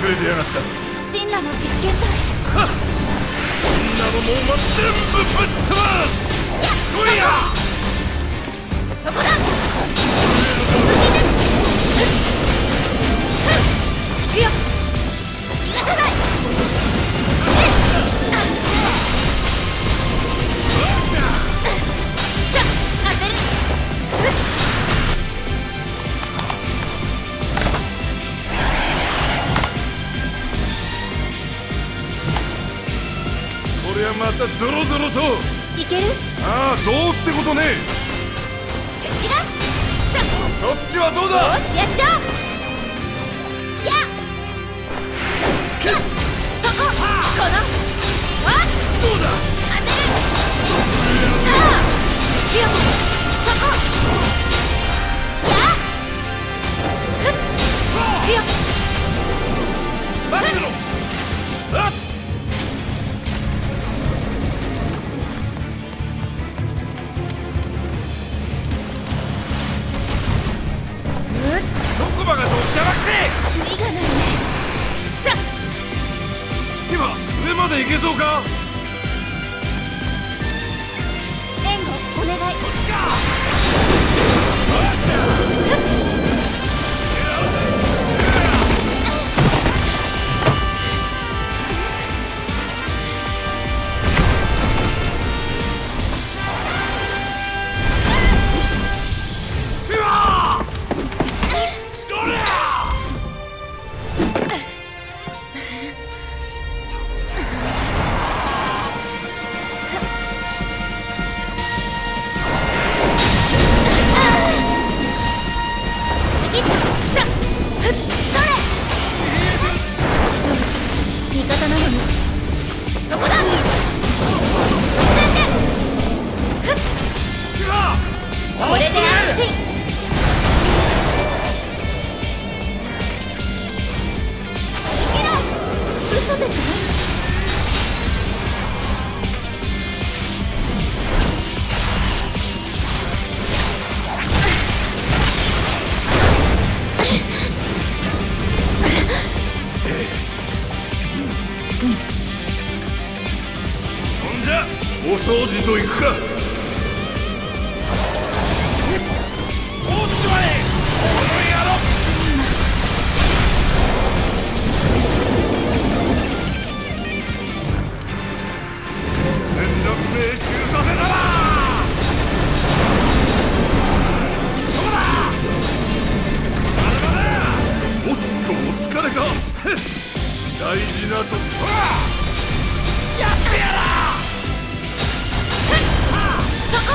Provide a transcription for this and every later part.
れてやがった。 神羅の実験体。 はっ、こんなのもう全部ぶっ飛ばす。来いや。 そこだ。行くよ。逃がさない。 こりゃまたゾロゾロと。 いける？ ああ、どうってことねえ。そっちはどうだ。 よし、やっちゃおう。やっそこ、このわっどうだ。 当てる。さあ強くそこやっ強く待ってろ。あっ、どこばがどっちゃなくて。 キリがないね。さティファ、上まで行けそうか。 援護お願い。 そっちか。お掃除と行くか。おっちまえ、この野郎。全力命中させたら。そこだ。おっと、お疲れか。大事なとこやってやら。そこ。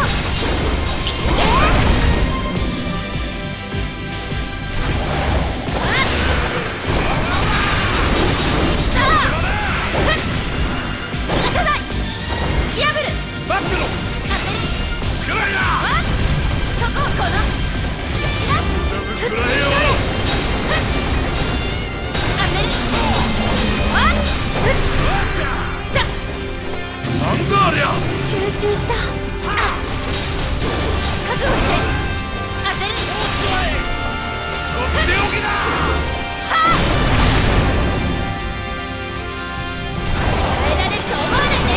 なんだありゃ。吸収した。覚悟して。当てる。とっておきだ。耐えられると思わないで。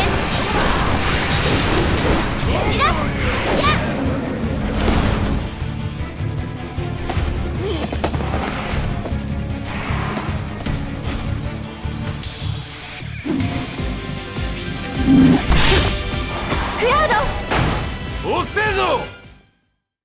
ちらっやっ。クラウド。おっせえぞ。